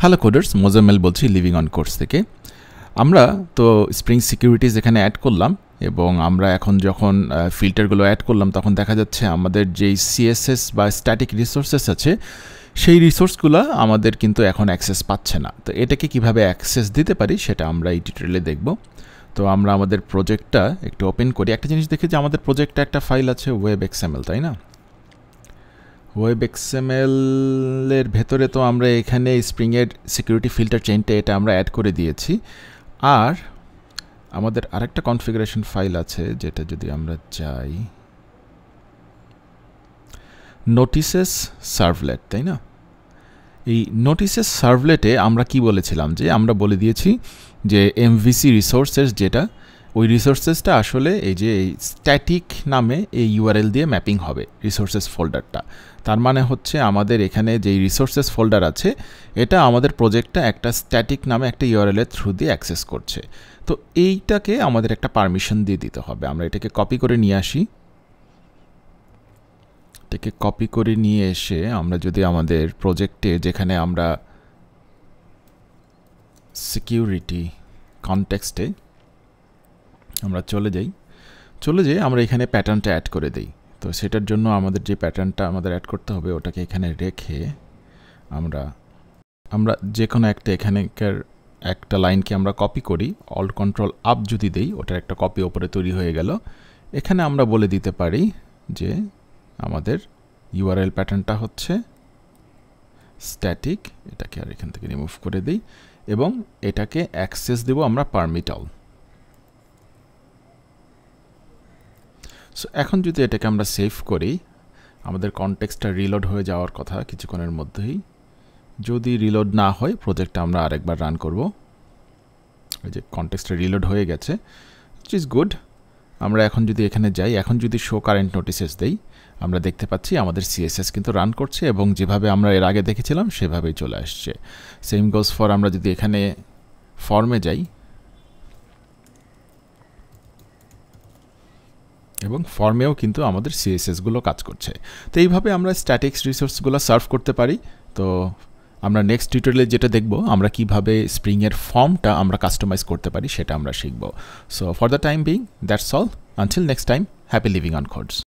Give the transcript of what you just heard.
Hello coders, Mozammel বলছি living on course থেকে। আমরা তো স্প্রিং সিকিউরিটিজ এখানে অ্যাড করলাম এবং আমরা এখন যখন ফিল্টারগুলো অ্যাড করলাম তখন দেখা যাচ্ছে আমাদের যেই সিএসএস বা স্ট্যাটিক রিসোর্সেস আছে সেই রিসোর্সগুলো আমাদের কিন্তু এখন অ্যাক্সেস পাচ্ছে না। তো এটাকে কিভাবে অ্যাক্সেস দিতে পারি সেটা আমরা এই টিউটোরিয়ালে দেখব। তো আমরা আমাদের প্রজেক্টটা একটু ওপেন করি। একটা জিনিস দেখি যে আমাদের প্রজেক্টটা একটা ফাইল আছে ওয়েব এক্সএমএল, তাই না? ওয়েব এক্সএমএলের ভেতরে তো আমরা এখানে স্প্রিংয়ের সিকিউরিটি ফিল্টার চেইনটা এটা আমরা অ্যাড করে দিয়েছি। আর আমাদের আরেকটা কনফিগারেশন ফাইল আছে যেটা যদি আমরা যাই, নোটিসেস সার্ভলেট, তাই না? এই নোটিসেস সার্ভলেটে আমরা কি বলেছিলাম যে আমরা বলে দিয়েছি যে এমভিসি রিসোর্সেস যেটা ওই রিসোর্সেসটা আসলে এই যে স্ট্যাটিক নামে এই ইউআরএল দিয়ে ম্যাপিং হবে রিসোর্সেস ফোল্ডারটা। তার মানে হচ্ছে আমাদের এখানে যেই রিসোর্সেস ফোল্ডার আছে এটা আমাদের প্রজেক্টটা একটা স্ট্যাটিক নামে একটা ইউআরএলের থ্রু দিয়ে অ্যাক্সেস করছে। তো এইটাকে আমাদের একটা পারমিশন দিয়ে দিতে হবে। আমরা এটাকে কপি করে নিয়ে আসি। এটাকে কপি করে নিয়ে এসে আমরা যদি আমাদের প্রজেক্টে যেখানে আমরা সিকিউরিটি কনটেক্সটে আমরা চলে যাই আমরা এখানে প্যাটার্নটা অ্যাড করে দিই। তো সেটার জন্য আমাদের যে প্যাটার্নটা আমাদের অ্যাড করতে হবে ওটাকে এখানে রেখে আমরা যে কোনো একটা এখানকার একটা লাইনকে আমরা কপি করি, অল্ট কন্ট্রোল আপ যদি দেই ওটার একটা কপি ওপরে তৈরি হয়ে গেল। এখানে আমরা বলে দিতে পারি যে আমাদের ইউআরএল প্যাটার্নটা হচ্ছে স্ট্যাটিক, এটাকে আর এখান থেকে রিমুভ করে দিই এবং এটাকে অ্যাক্সেস দেব আমরা পারমিটল। সো এখন যদি এটাকে আমরা সেভ করি, আমাদের কনটেক্সটটা রিলোড হয়ে যাওয়ার কথা কিছুক্ষণের মধ্যেই। যদি রিলোড না হয় প্রজেক্টটা আমরা আরেকবার রান করব। এই যে কনটেক্সটটা রিলোড হয়ে গেছে, which is গুড। আমরা এখন যদি এখানে যাই, এখন যদি শো কারেন্ট নোটিসেস দেই, আমরা দেখতে পাচ্ছি আমাদের সিএসএস কিন্তু রান করছে এবং যেভাবে আমরা এর আগে দেখেছিলাম সেভাবেই চলে আসছে। সেম গোজ ফর আমরা যদি এখানে ফর্মে যাই এবং ফর্মেও কিন্তু আমাদের সিএসএসগুলো কাজ করছে। তো এইভাবে আমরা স্ট্যাটিক্স রিসোর্সগুলো সার্ভ করতে পারি। তো আমরা নেক্সট টিউটোরিয়ালে যেটা দেখব আমরা কিভাবে স্প্রিংয়ের ফর্মটা আমরা কাস্টমাইজ করতে পারি সেটা আমরা শিখব। So for the time being that's all, until next time, happy living on codes.